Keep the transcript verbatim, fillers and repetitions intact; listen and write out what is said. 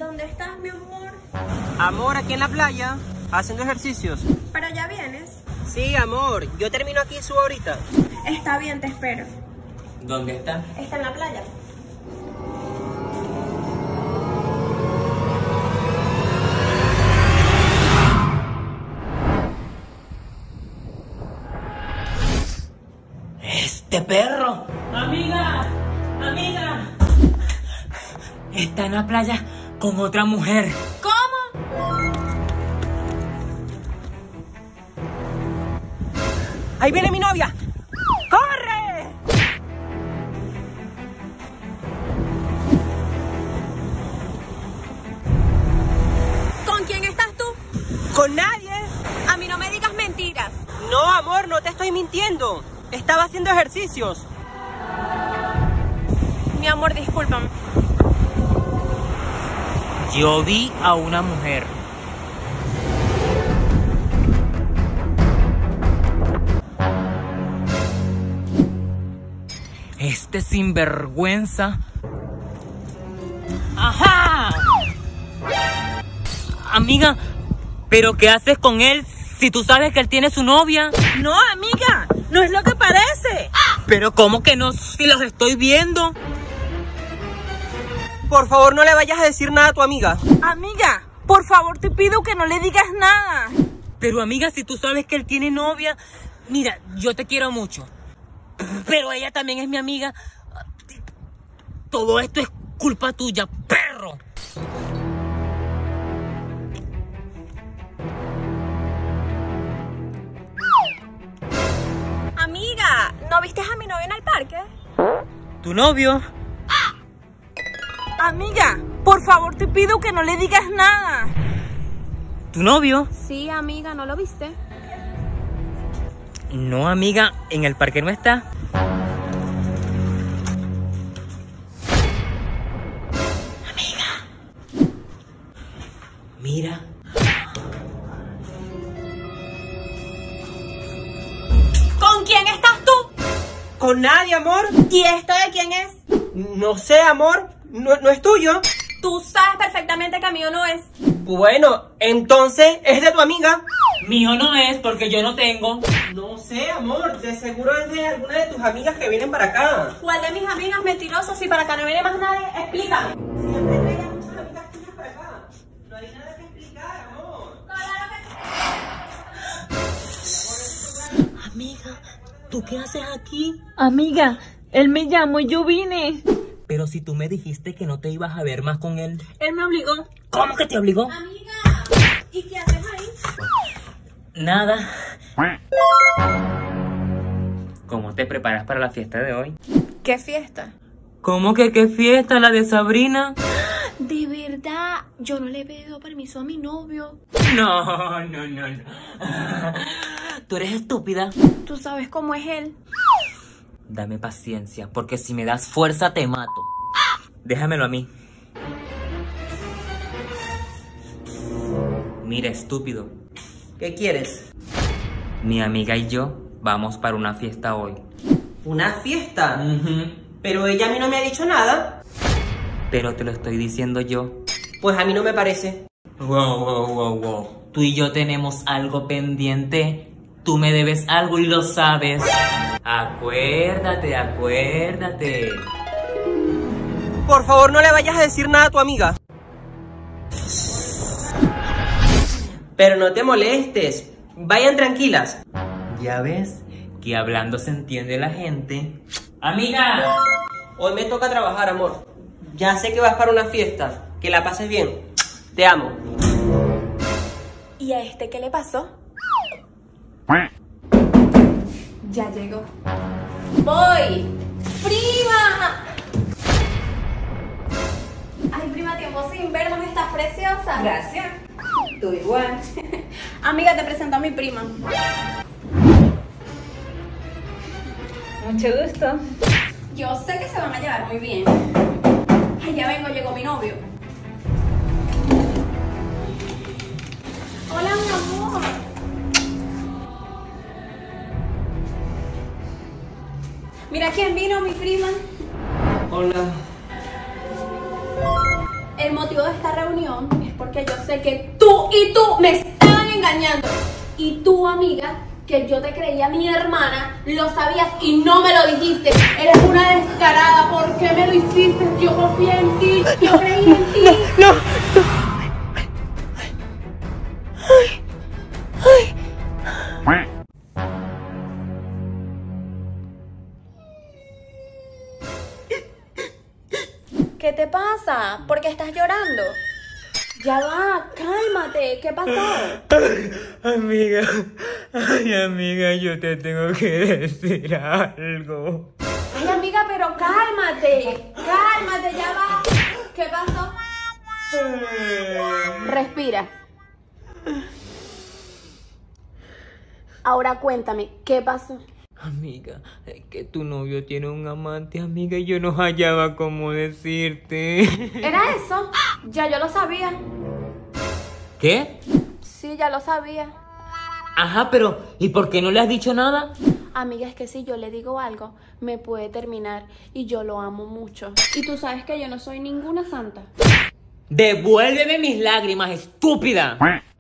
¿Dónde estás, mi amor? Amor, aquí en la playa, haciendo ejercicios. ¿Pero ya vienes? Sí, amor, yo termino aquí y subo ahorita. Está bien, te espero. ¿Dónde está? Está en la playa. ¡Este perro! ¡Amiga! ¡Amiga! Está en la playa con otra mujer. ¿Cómo? ¡Ahí viene mi novia! ¡Corre! ¿Con quién estás tú? ¡Con nadie! A mí no me digas mentiras. No, amor, no te estoy mintiendo. Estaba haciendo ejercicios. Mi amor, discúlpame. Yo vi a una mujer. Este sinvergüenza. ¡Ajá! Amiga, ¿pero qué haces con él si tú sabes que él tiene su novia? No, amiga, no es lo que parece. Pero ¿cómo que no? Si los estoy viendo. Por favor, no le vayas a decir nada a tu amiga. Amiga, por favor te pido que no le digas nada. Pero amiga, si tú sabes que él tiene novia, mira, yo te quiero mucho. Pero ella también es mi amiga. Todo esto es culpa tuya, perro. Amiga, ¿no viste a mi novio en el parque? ¿Tu novio? Amiga, por favor te pido que no le digas nada. ¿Tu novio? Sí, amiga, ¿no lo viste? No, amiga, en el parque no está. Amiga. Mira. ¿Con quién estás tú? ¿Con nadie, amor? ¿Y esto de quién es? No sé, amor. No, no es tuyo. Tú sabes perfectamente que mío no es. Bueno, entonces es de tu amiga. Mío no es porque yo no tengo. No sé, amor. De seguro es de alguna de tus amigas que vienen para acá. ¿Cuál de mis amigas mentirosos? Si para acá no viene más nadie, explícame. Siempre traía muchas amigas tuyas para acá. No hay nada que explicar, amor. Amiga, ¿tú qué haces aquí? Amiga, él me llamó y yo vine. Pero si tú me dijiste que no te ibas a ver más con él. Él me obligó. ¿Cómo que te obligó? Amiga, ¿y qué haces ahí? Nada. ¿Cómo te preparas para la fiesta de hoy? ¿Qué fiesta? ¿Cómo que qué fiesta? ¿La de Sabrina? De verdad, yo no le he pedido permiso a mi novio. No, no, no, no. Tú eres estúpida. Tú sabes cómo es él. Dame paciencia, porque si me das fuerza te mato. Déjamelo a mí. Mira, estúpido. ¿Qué quieres? Mi amiga y yo vamos para una fiesta hoy. ¿Una fiesta? Ujú. Pero ella a mí no me ha dicho nada. Pero te lo estoy diciendo yo. Pues a mí no me parece. Wow, wow, wow, wow. Tú y yo tenemos algo pendiente. Tú me debes algo y lo sabes. Acuérdate, acuérdate. Por favor, no le vayas a decir nada a tu amiga. Pero no te molestes. Vayan tranquilas. Ya ves que hablando se entiende la gente. Amiga. Hoy me toca trabajar, amor. Ya sé que vas para una fiesta. Que la pases bien. Te amo. ¿Y a este qué le pasó? Ya llegó. ¡Voy! ¡Prima! Ay, prima, tiempo sin vernos, estás preciosa. Gracias. Tú igual. Amiga, te presento a mi prima. Mucho gusto. Yo sé que se van a llevar muy bien. Ay, ya vengo, llegó mi novio. Hola, mi amor. Mira quién vino, mi prima. Hola. El motivo de esta reunión es porque yo sé que tú y tú me estaban engañando. Y tú, amiga, que yo te creía mi hermana, lo sabías y no me lo dijiste. Eres una descarada. ¿Por qué me lo hiciste? Yo confié en ti, yo creí en ti. No, no. Ay, ay. ¿Qué te pasa? ¿Por qué estás llorando? Ya va, cálmate. ¿Qué pasó? Amiga, ay amiga, yo te tengo que decir algo. Ay, amiga, pero cálmate. Cálmate, ya va. ¿Qué pasó? Respira. Ahora cuéntame, ¿qué pasó? Amiga, es que tu novio tiene un amante, amiga, y yo no hallaba cómo decirte. ¿Era eso? Ya yo lo sabía. ¿Qué? Sí, ya lo sabía. Ajá, pero ¿y por qué no le has dicho nada? Amiga, es que si yo le digo algo, me puede terminar y yo lo amo mucho. Y tú sabes que yo no soy ninguna santa. Devuélveme mis lágrimas, estúpida.